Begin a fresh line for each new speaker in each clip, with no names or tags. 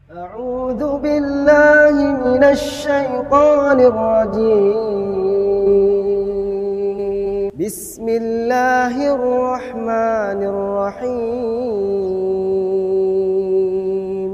أعوذ بالله من الشيطان الرجيم بسم الله الرحمن الرحيم.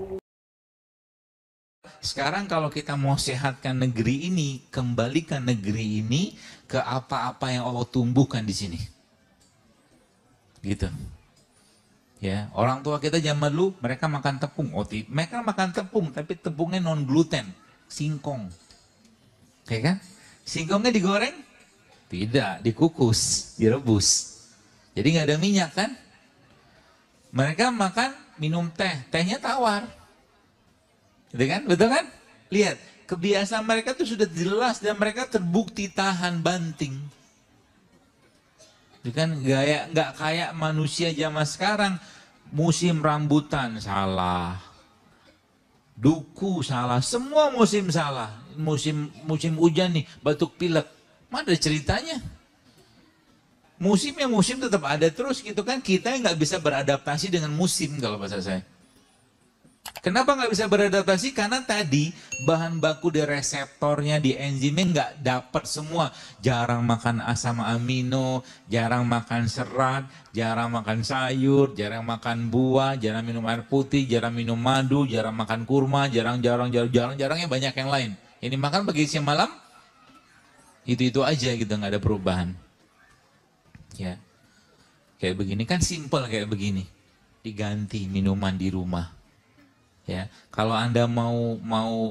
Sekarang kalau kita mau sehatkan negeri ini, kembalikan negeri ini ke apa-apa yang Allah tumbuhkan di sini. Gitu. Ya, orang tua kita zaman dulu mereka makan tepung, mereka makan tepung tapi tepungnya non gluten, singkong. Oke kan? Singkongnya digoreng? Tidak, dikukus, direbus. Jadi nggak ada minyak kan? Mereka makan minum teh, tehnya tawar. Gitu kan? Betul kan? Lihat, kebiasaan mereka itu sudah jelas dan mereka terbukti tahan banting. Itu kan gaya nggak kayak manusia zaman sekarang. Musim rambutan salah, duku salah, semua musim salah. Musim hujan nih, batuk pilek, mana ada ceritanya? Musimnya musim tetap ada terus gitu kan. Kita nggak bisa beradaptasi dengan musim kalau bahasa saya. Kenapa nggak bisa beradaptasi? Karena tadi bahan baku di reseptornya, di enzimnya nggak dapat semua. Jarang makan asam amino, jarang makan serat, jarang makan sayur, jarang makan buah, jarang minum air putih, jarang minum madu, jarang makan kurma, jarang-jarangnya banyak yang lain. Ini makan pagi siang malam, itu aja gitu, nggak ada perubahan. Ya, kayak begini kan simple kayak begini. Diganti minuman di rumah. Ya, kalau Anda mau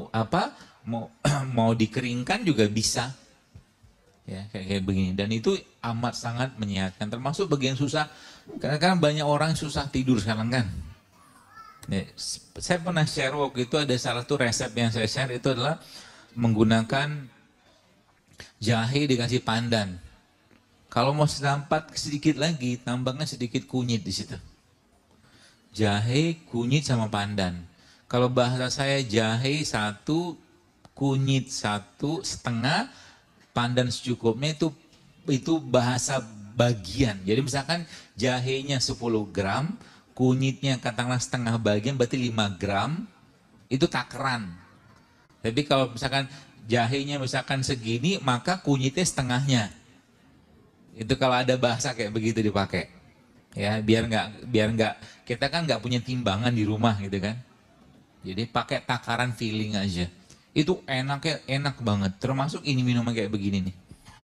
mau dikeringkan juga bisa. Ya, kayak begini, dan itu amat sangat menyehatkan, termasuk bagi yang susah. Karena banyak orang susah tidur sekarang kan. Ya, saya pernah share waktu itu, ada salah satu resep yang saya share itu adalah menggunakan jahe dikasih pandan. Kalau mau setampat sedikit lagi, tambahkan sedikit kunyit di situ. Jahe, kunyit sama pandan. Kalau bahasa saya jahe 1, kunyit 1,5, pandan secukupnya, itu bahasa bagian. Jadi misalkan jahenya 10 gram, kunyitnya katakanlah setengah bagian, berarti 5 gram, itu takaran. Tapi kalau misalkan jahenya misalkan segini, maka kunyitnya setengahnya. Itu kalau ada bahasa kayak begitu dipakai. Ya, biar nggak kita kan nggak punya timbangan di rumah gitu kan. Jadi pakai takaran feeling aja. Itu enak banget. Termasuk ini minuman kayak begini nih.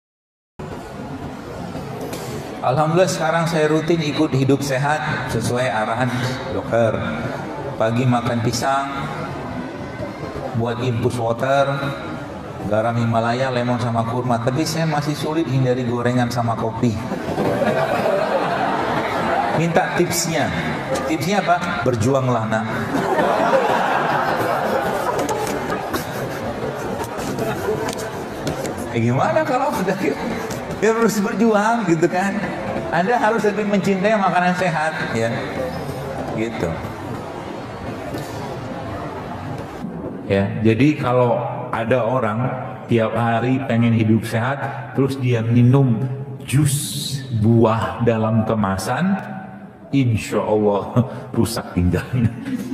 Alhamdulillah sekarang saya rutin ikut hidup sehat sesuai arahan dokter. Pagi makan pisang, buat infus water, garam Himalaya, lemon sama kurma. Tapi saya masih sulit hindari gorengan sama kopi. Minta tipsnya. Tipsnya apa? Berjuanglah nak. Gimana kalau udah ya harus berjuang gitu kan. Anda harus lebih mencintai makanan sehat ya. Gitu. Ya, jadi kalau ada orang tiap hari pengen hidup sehat terus dia minum jus buah dalam kemasan, insya Allah rusak ginjalnya.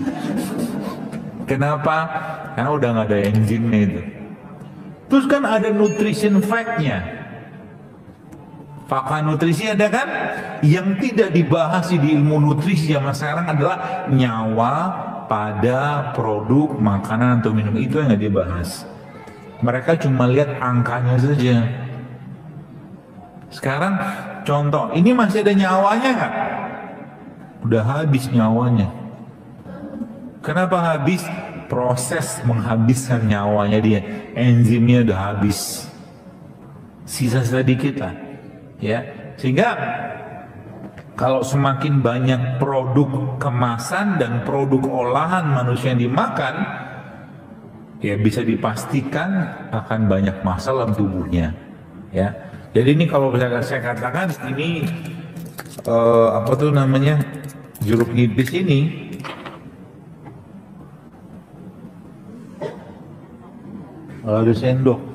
Kenapa? Karena udah nggak ada enzimnya itu. Terus kan ada nutrition fact-nya. Fakta nutrisi ada kan? Yang tidak dibahas di ilmu nutrisi zaman sekarang adalah nyawa pada produk makanan atau minum, itu yang nggak dibahas. Mereka cuma lihat angkanya saja. Sekarang contoh, ini masih ada nyawanya nggak? Udah habis nyawanya. Kenapa habis? Proses menghabiskan nyawanya dia, enzimnya udah habis, sisa sedikit lah, ya. Sehingga kalau semakin banyak produk kemasan dan produk olahan manusia yang dimakan, ya bisa dipastikan akan banyak masalah dalam tubuhnya, ya. Jadi ini kalau bisa saya katakan ini apa tuh namanya, jeruk nipis ini. Ada sendok.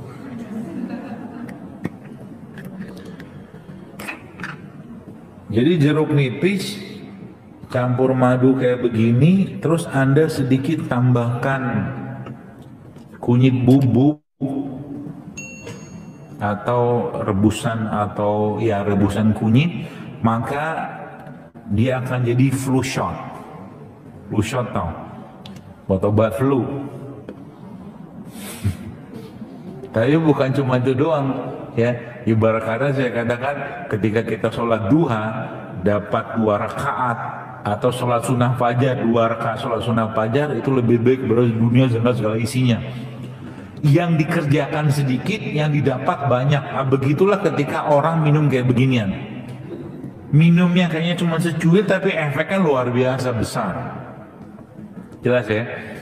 Jadi jeruk nipis campur madu kayak begini, terus Anda sedikit tambahkan kunyit bubuk atau rebusan kunyit, maka dia akan jadi flu shot. Flu shot tau, buat obat flu. Tapi bukan cuma itu doang, ya. Ibarat kata saya katakan, ketika kita sholat duha dapat 2 rakaat, atau sholat sunnah fajar 2 rakaat sholat sunnah fajar, itu lebih baik dari dunia segala isinya. Yang dikerjakan sedikit, yang didapat banyak. Nah, begitulah ketika orang minum kayak beginian. Minumnya kayaknya cuma secuil, tapi efeknya luar biasa besar. Jelas ya?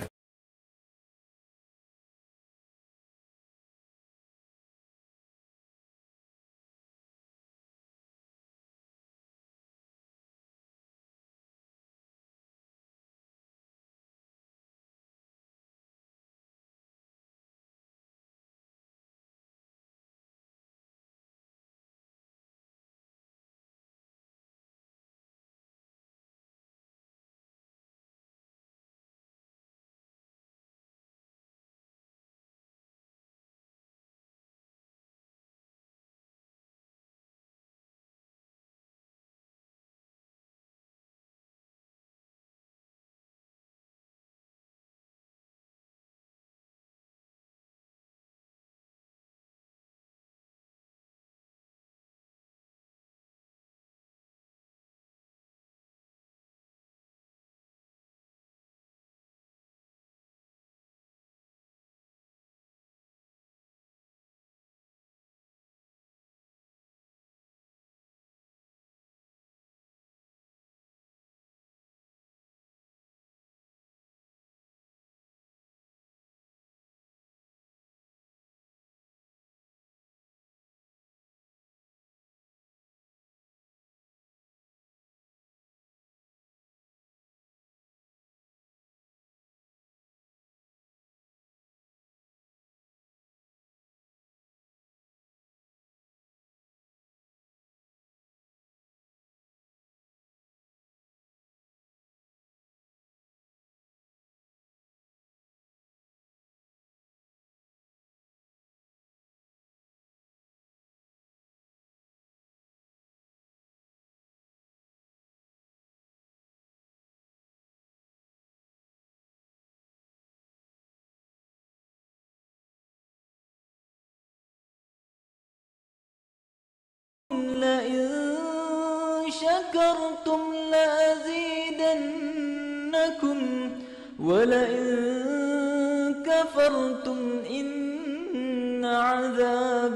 لئن شكرتم لأزيدنكم ولئن كفرتم إن عذابي